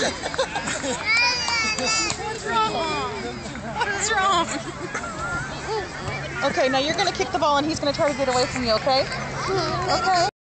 What's wrong? What's wrong? Okay, now you're going to kick the ball and he's going to try to get away from you, okay? Okay.